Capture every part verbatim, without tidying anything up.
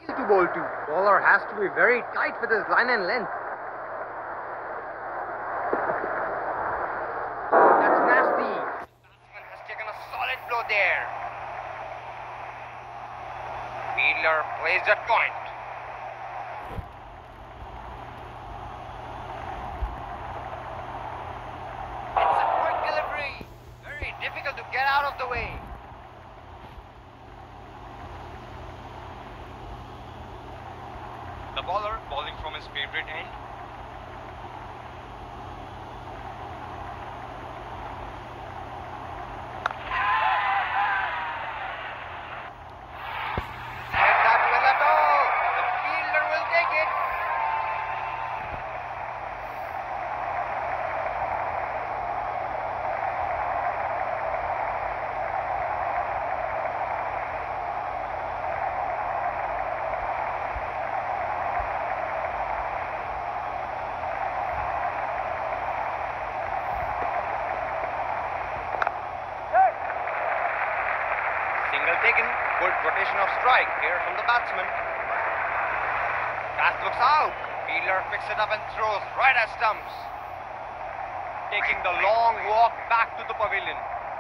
to bowl to. Bowler has to be very tight with his line and length. That's nasty. Batsman has taken a solid blow there. Fielder plays at point. It's a quick delivery. Very difficult to get out of the way. The bowler bowling from his favorite end. Hit that well at all. The fielder will take it. Single taken. Good rotation of strike here from the batsman. That looks out. Fielder picks it up and throws right at stumps. Taking the long walk back to the pavilion.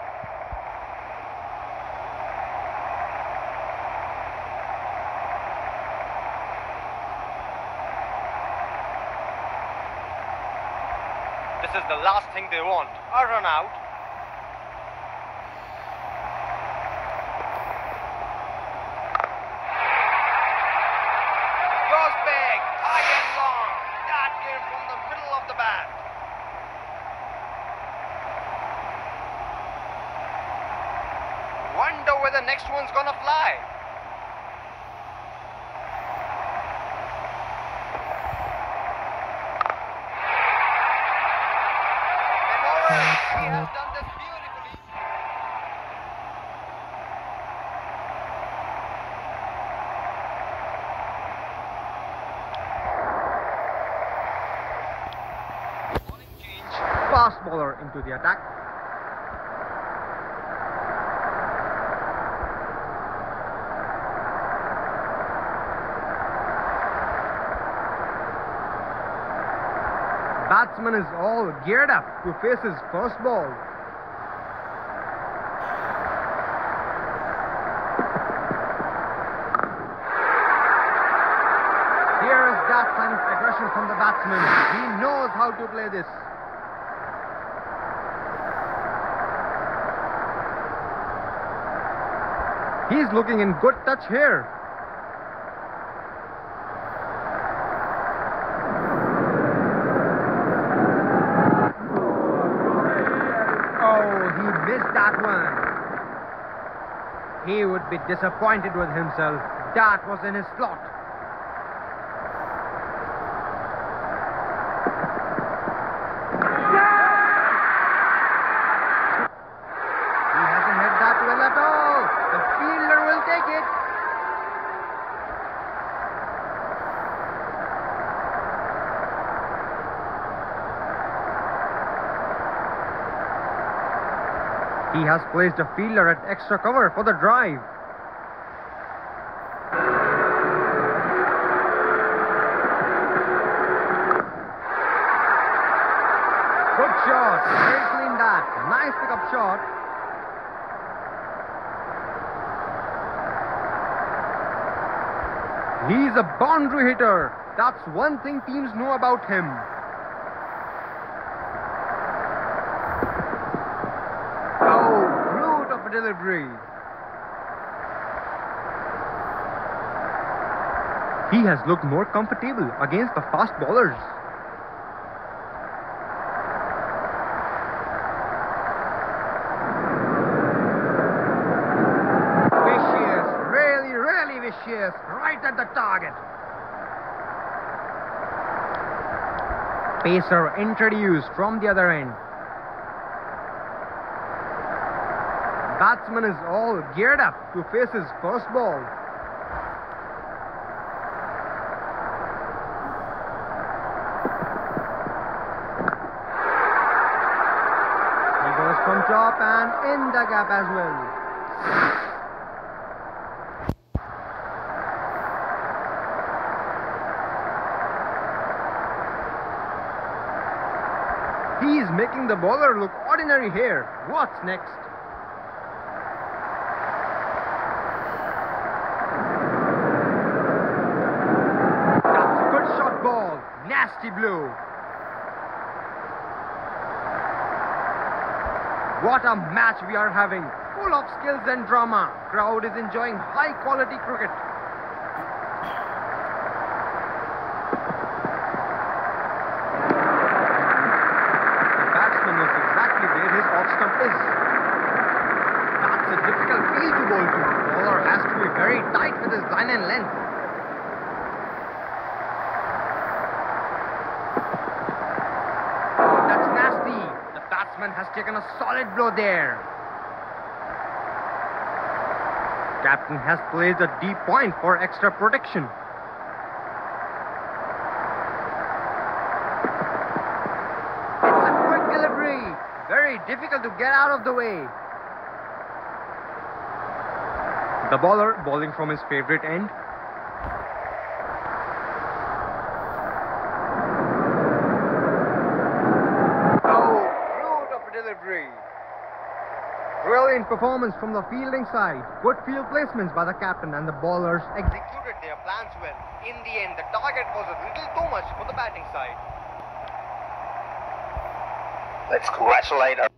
This is the last thing they want. A run out. Goes big, high and long. That came from the middle of the bat. Wonder where the next one's gonna fly. And over. He has done this beautifully. Bowling change. Fast bowler into the attack. Batsman is all geared up to face his first ball. Here is that sign of aggression from the batsman. He knows how to play this. He's looking in good touch here. Oh, he missed that one. He would be disappointed with himself. That was in his slot. He hasn't hit that well at all. The fielder will take it. He has placed a fielder at extra cover for the drive. Good shot. Very clean that. Nice pickup shot. He's a boundary hitter. That's one thing teams know about him. Oh, brute of a delivery. He has looked more comfortable against the fast bowlers. Vicious, really, really vicious, right at the target. Pacer introduced from the other end. Batsman is all geared up to face his first ball. He goes from top and in the gap as well. He is making the bowler look ordinary here. What's next? That's a good shot ball. Nasty blow. What a match we are having. Full of skills and drama. Crowd is enjoying high quality cricket. Is. That's a difficult field to bowl to. Bowler has to be very tight with his line and length. Oh, that's nasty. The batsman has taken a solid blow there. Captain has placed a deep point for extra protection. It's a quick delivery. Very difficult to get out of the way. The bowler bowling from his favorite end. Oh, brute of a delivery. Brilliant performance from the fielding side. Good field placements by the captain, and the bowlers executed their plans well. In the end, the target was a little too much for the batting side. Let's congratulate our